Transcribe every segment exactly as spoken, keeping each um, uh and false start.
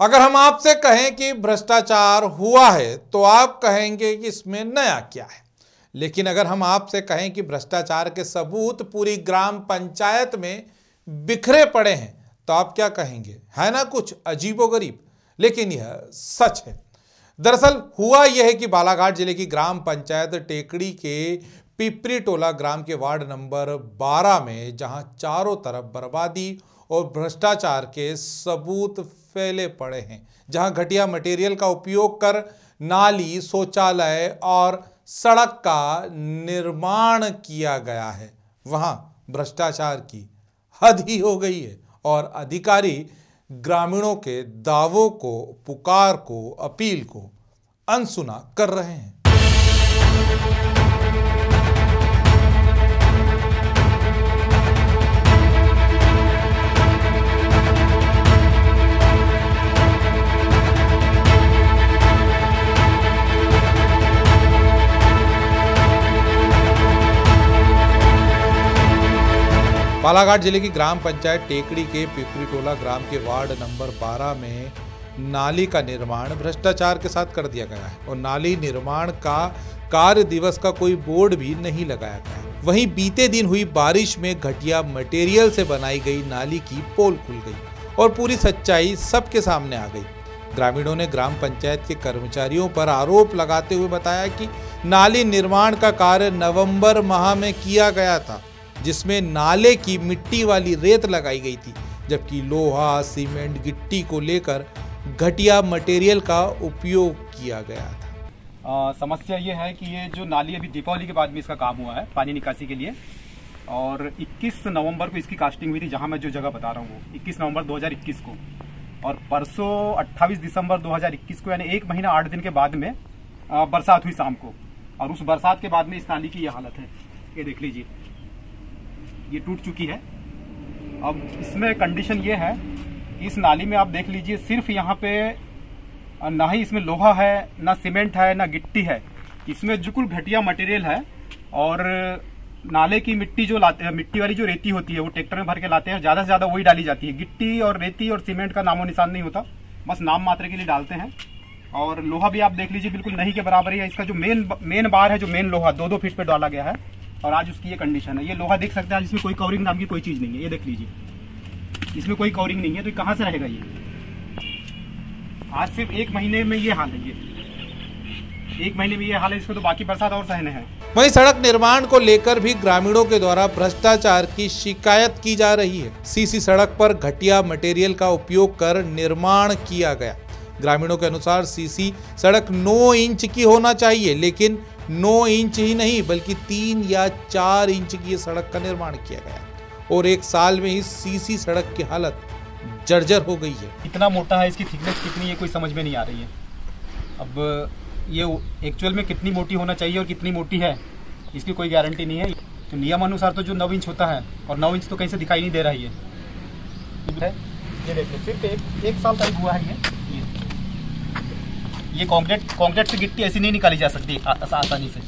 अगर हम आपसे कहें कि भ्रष्टाचार हुआ है तो आप कहेंगे कि इसमें नया क्या है। लेकिन अगर हम आपसे कहें कि भ्रष्टाचार के सबूत पूरी ग्राम पंचायत में बिखरे पड़े हैं तो आप क्या कहेंगे? है ना कुछ अजीबोगरीब, लेकिन यह सच है। दरअसल हुआ यह है कि बालाघाट जिले की ग्राम पंचायत टेकड़ी के पिपरी टोला ग्राम के वार्ड नंबर बारह में जहां चारों तरफ बर्बादी और भ्रष्टाचार के सबूत फैले पड़े हैं, जहां घटिया मटेरियल का उपयोग कर नाली, शौचालय और सड़क का निर्माण किया गया है, वहां भ्रष्टाचार की हद ही हो गई है और अधिकारी ग्रामीणों के दावों को, पुकार को, अपील को अनसुना कर रहे हैं। बालाघाट जिले की ग्राम पंचायत टेकड़ी के पिपरी टोला ग्राम के वार्ड नंबर बारह में नाली का निर्माण भ्रष्टाचार के साथ कर दिया गया है और नाली निर्माण का कार्य दिवस का कोई बोर्ड भी नहीं लगाया गया है। वहीं बीते दिन हुई बारिश में घटिया मटेरियल से बनाई गई नाली की पोल खुल गई और पूरी सच्चाई सबके सामने आ गई। ग्रामीणों ने ग्राम पंचायत के कर्मचारियों पर आरोप लगाते हुए बताया कि नाली निर्माण का कार्य नवंबर माह में किया गया था, जिसमें नाले की मिट्टी वाली रेत लगाई गई थी, जबकि लोहा, सीमेंट, गिट्टी को लेकर घटिया मटेरियल का उपयोग किया गया था। आ, समस्या ये है कि ये जो नाली अभी दीपावली के बाद में इसका काम हुआ है पानी निकासी के लिए, और इक्कीस नवंबर को इसकी कास्टिंग हुई थी, जहां मैं जो जगह बता रहा हूँ वो इक्कीस नवंबर दो हज़ार इक्कीस को, और परसों अट्ठाईस दिसंबर दो हज़ार इक्कीस को, यानी एक महीना आठ दिन के बाद में आ, बरसात हुई शाम को, और उस बरसात के बाद में इस नाली की ये हालत है। ये देख लीजिए, ये टूट चुकी है। अब इसमें कंडीशन ये है कि इस नाली में आप देख लीजिए, सिर्फ यहाँ पे ना ही इसमें लोहा है, ना सीमेंट है, ना गिट्टी है, इसमें बिल्कुल घटिया मटेरियल है। और नाले की मिट्टी जो लाते हैं, मिट्टी वाली जो रेती होती है वो ट्रैक्टर में भर के लाते हैं, ज्यादा से ज्यादा वही डाली जाती है। गिट्टी और रेती और सीमेंट का नामो निशान नहीं होता, बस नाम मात्र के लिए डालते हैं। और लोहा भी आप देख लीजिए बिल्कुल नहीं के बराबर है। इसका जो मेन मेन बार है, जो मेन लोहा दो दो फीट पे डाला गया है, और आज उसकी ये कंडीशन है। ये लोहा देख सकते हैं, इसमें कोई कवरिंग नाम की कोई चीज नहीं है। ये देख लीजिए, इसमें कोई कवरिंग नहीं है, तो कहां से रहेगा ये? आज सिर्फ एक महीने में ये हाल है, ये एक महीने में ये हाल है, इसको तो बाकी बरसात और सहने हैं। वहीं सड़क निर्माण को लेकर भी ग्रामीणों के द्वारा भ्रष्टाचार की शिकायत की जा रही है। सीसी सड़क पर घटिया मटेरियल का उपयोग कर निर्माण किया गया। ग्रामीणों के अनुसार सीसी सड़क नौ इंच की होना चाहिए, लेकिन नौ इंच ही नहीं बल्कि तीन या चार इंच की सड़क का निर्माण किया गया और एक साल में ही सीसी सड़क की हालत जर्जर हो गई है। कितना मोटा है, इसकी थिकनेस कितनी है, कोई समझ में नहीं आ रही है। अब ये एक्चुअल में कितनी मोटी होना चाहिए और कितनी मोटी है, इसकी कोई गारंटी नहीं है। तो नियम अनुसार तो जो नौ इंच होता है, और नौ इंच तो कहीं से दिखाई नहीं दे रहा है। ये देखिए, सिर्फ एक, एक साल का ही हुआ है ये ये कंक्रीट कंक्रीट से गिट्टी ऐसी नहीं निकाली जा सकती आसानी से।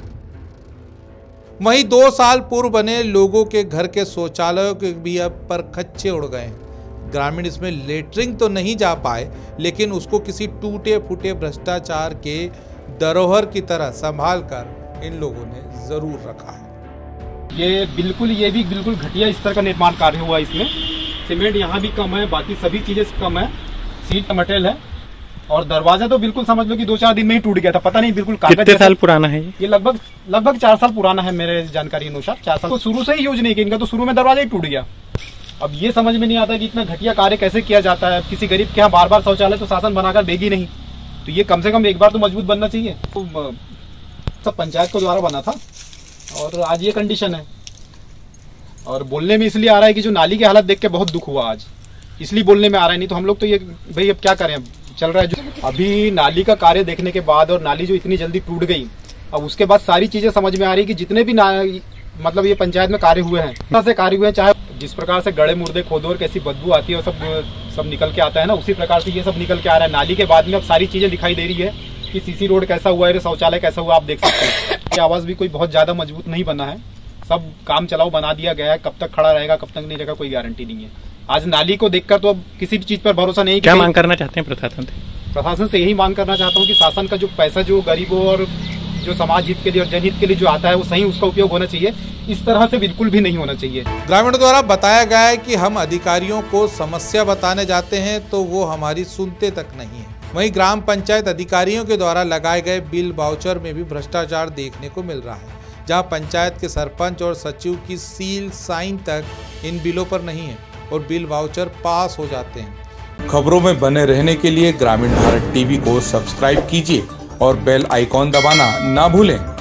वहीं दो साल पूर्व बने लोगों के घर के शौचालयों के भी अब पर खच्चे उड़ गए हैं। ग्रामीण इसमें लेटरिंग तो नहीं जा पाए, लेकिन उसको किसी टूटे फूटे भ्रष्टाचार के धरोहर की तरह संभाल कर इन लोगों ने जरूर रखा है। ये बिल्कुल ये भी बिल्कुल घटिया स्तर का निर्माण कार्य हुआ। इसमें सीमेंट यहाँ भी कम है, बाकी सभी चीजें कम है, सीट का मटेरियल है, और दरवाजा तो बिल्कुल समझ लो कि दो चार दिन में ही टूट गया था। पता नहीं बिल्कुल कितने साल पुराना है ये? ये लगभग लगभग चार साल पुराना है मेरे जानकारी अनुसार। चार साल तो शुरू से ही यूज नहीं किया इनका, तो शुरू में दरवाजा ही टूट गया। अब ये समझ में नहीं आता कि इतना घटिया कार्य कैसे किया जाता है। किसी गरीब के यहाँ बार बार शौचालय तो शासन बनाकर देगी नहीं, तो ये कम से कम एक बार तो मजबूत बनना चाहिए। तो सब पंचायत को द्वारा बना था और आज ये कंडीशन है। और बोलने में इसलिए आ रहा है कि जो नाली की हालत देख के बहुत दुख हुआ आज, इसलिए बोलने में आ रहा है। नहीं तो हम लोग तो ये भाई अब क्या करें, चल रहा है जो अभी नाली का कार्य देखने के बाद, और नाली जो इतनी जल्दी टूट गई, अब उसके बाद सारी चीजें समझ में आ रही कि जितने भी मतलब ये पंचायत में कार्य हुए हैं, से कार्य हुए हैं, चाहे जिस प्रकार से गड़े मुर्दे खोदो और कैसी बदबू आती है और सब सब निकल के आता है ना, उसी प्रकार से ये सब निकल के आ रहा है। नाली के बाद में अब सारी चीजें दिखाई दे रही है कि सीसी रोड कैसा हुआ है, शौचालय कैसा हुआ, आप देख सकते हैं। ये आवाज भी कोई बहुत ज्यादा मजबूत नहीं बना है, सब काम चलाओ बना दिया गया है। कब तक खड़ा रहेगा कब तक नहीं रहेगा कोई गारंटी नहीं है। आज नाली को देखकर तो अब किसी भी चीज पर भरोसा नहीं। क्या मांग करना चाहते हैं प्रशासन से? प्रशासन से यही मांग करना चाहता हूँ कि शासन का जो पैसा जो गरीबों और जो समाज हित के लिए और जनहित के लिए जो आता है वो सही उसका उपयोग होना चाहिए। इस तरह से बिल्कुल भी नहीं होना चाहिए। ग्रामीणों द्वारा बताया गया है कि हम अधिकारियों को समस्या बताने जाते हैं तो वो हमारी सुनते तक नहीं है। वहीं ग्राम पंचायत अधिकारियों के द्वारा लगाए गए बिल वाउचर में भी भ्रष्टाचार देखने को मिल रहा है, जहां पंचायत के सरपंच और सचिव की सील साइन तक इन बिलों पर नहीं है और बिल वाउचर पास हो जाते हैं। खबरों में बने रहने के लिए ग्रामीण भारत टीवी को सब्सक्राइब कीजिए और बेल आइकॉन दबाना ना भूलें।